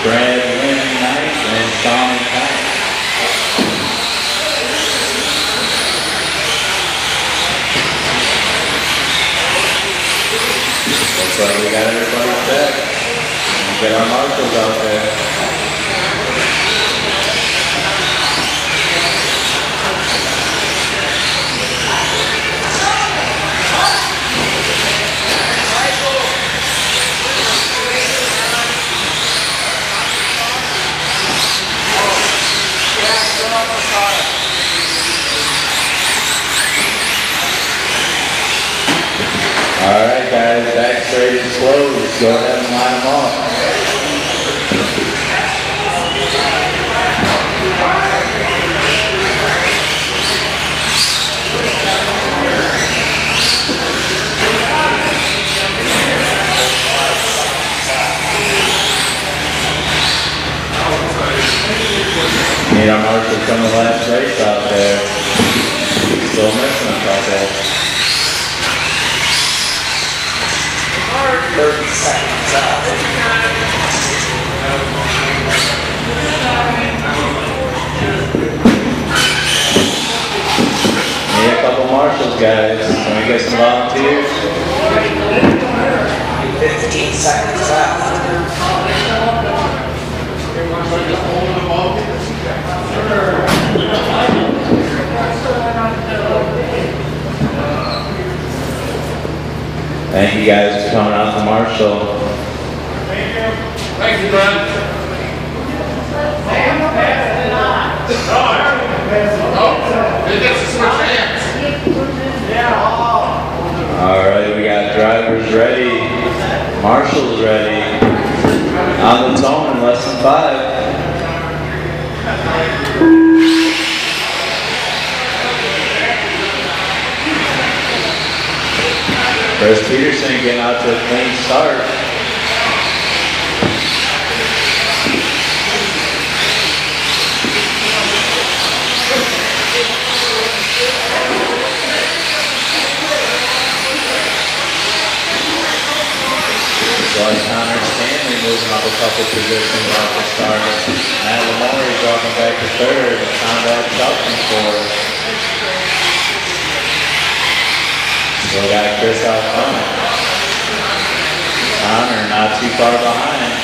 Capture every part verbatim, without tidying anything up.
Brad Lynn ninth, and Sean tenth. Looks like we got everybody set. We'll get our marshals out there. All right, guys, back straight and slow. Let's go ahead and line them off. Need our marshals from the last race out there. Still missing us out there. thirty seconds out. Need a couple marshals, guys. Can we get some volunteers? fifteen seconds out. Thank you guys for coming out to Marshall. Thank you. Thank you, Brad. Oh, it gets to switch hands. Alright, we got drivers ready. Marshall's ready. On the zone in less than five. Chris Peterson getting out to a clean start. Like Connor Stanley moving up a couple positions off the start. Matt Lamore dropping back to third. Conrad Shelton fourth. Still got Chris out front. Connor not too far behind.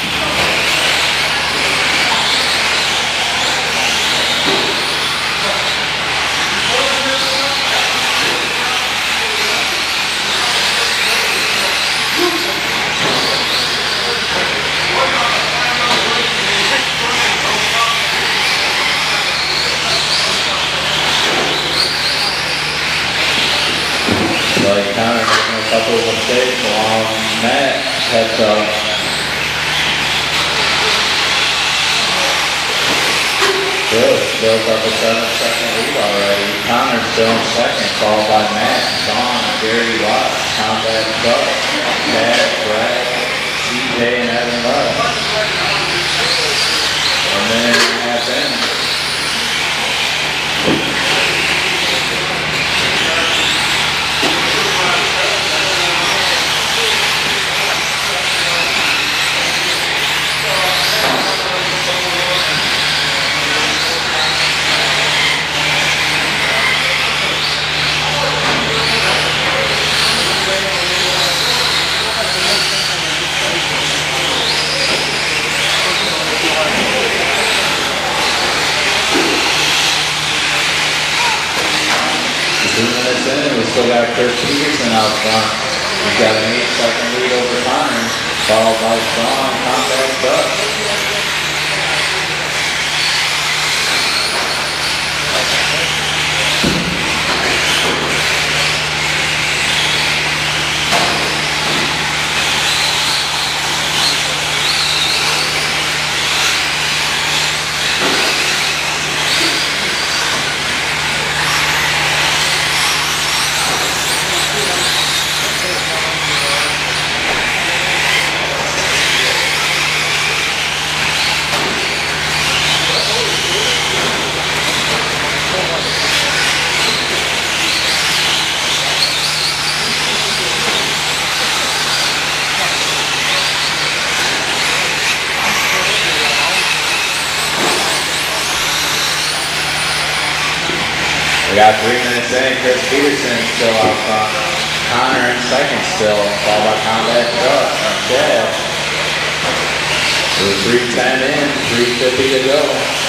Like Connor making a couple of mistakes along Matt heads up. Good, built up a seven second lead already. Connor still in second, followed by Matt, Sean, Gary Watts, Combat Truck, Chad, Brad, C J, and Evan Love. A minute and a half in. Two minutes in, we still got Chris Peterson out front. We've got an eight second lead over Connor, followed by Sean, Combat Truck. We got three minutes in. Chris Peterson still out front. Connor in second still, followed by Combat Truck and Chad. We're three ten in, three fifty to go.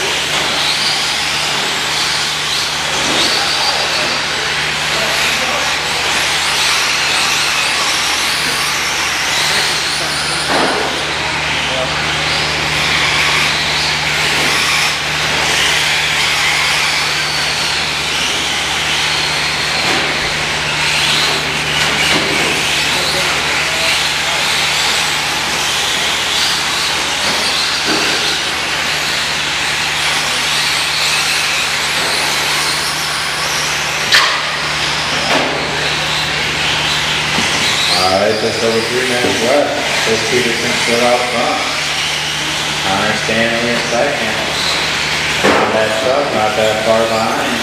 Alright, just over three minutes left. Chris Peterson still out front. Connor Stanley in second. That truck not that far behind.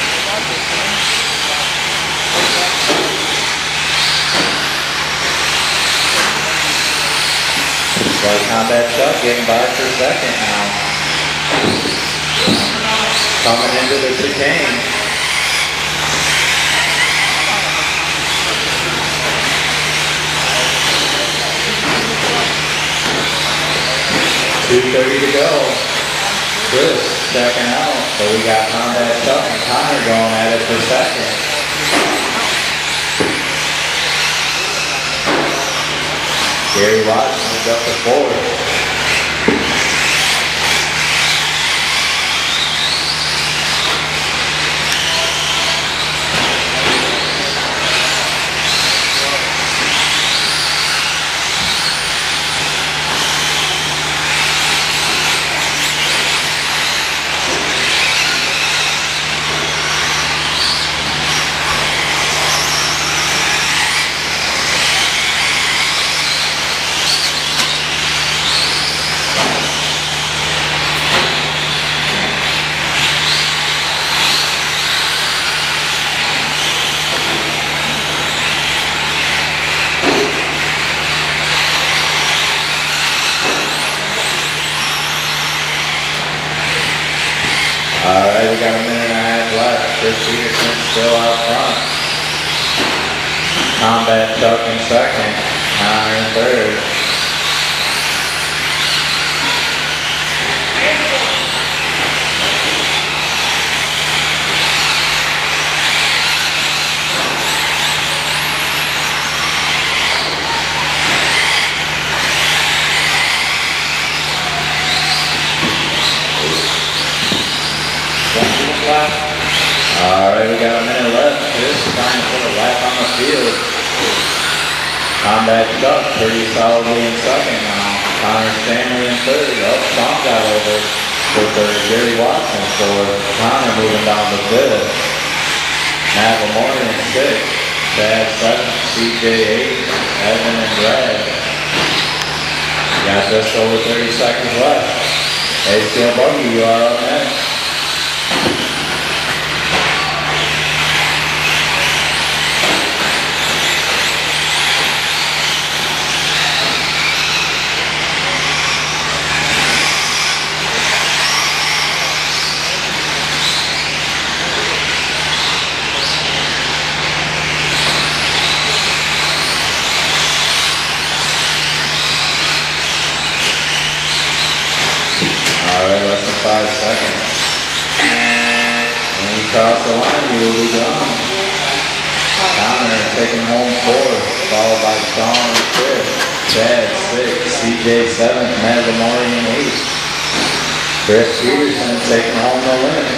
Looks like Combat Truck getting by for second now. Coming into the chicane. two thirty to go. Chris checking out. So we got Combat Chuck and Connor going at it for second. Gary Watson is up to fourth. Alright, we got a minute and a half left. Chris Peterson still out front. Combat Chuck in second. Connor in third. Alright, we got a minute left. Chris is trying to put a lap on the field. Combat Chuck pretty solidly in second now. Connor Stanley in third. Oh, Sean got over for third. Gary Watson fourth. Connor moving down to fifth. Matt Lamore in sixth. Chad seventh. C J eight. Evan and Brad. We got just over thirty seconds left. Hey, Steel Buggy, you are up next. Alright, less than five seconds. When you cross the line, you will be gone. Connor taking home fourth, followed by Sean and fifth. Chad sixth, C J seventh, Matt Lamore in eighth. Chris Peterson taking home the win.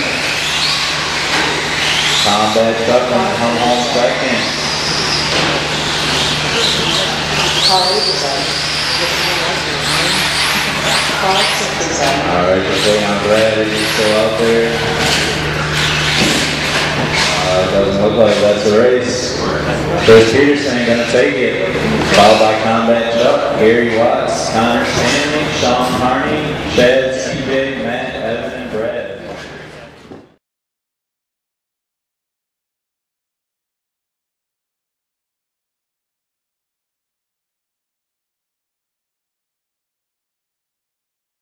Combat Chuck going to come home second. Alright, just waiting on Brad. Is he still out there? Uh, it doesn't look like that's a race. Chris Peterson ain't gonna take it. Followed by Combat Chuck, Gary Watts, Connor Stanley, Sean Harney, Chad, C J, Matt.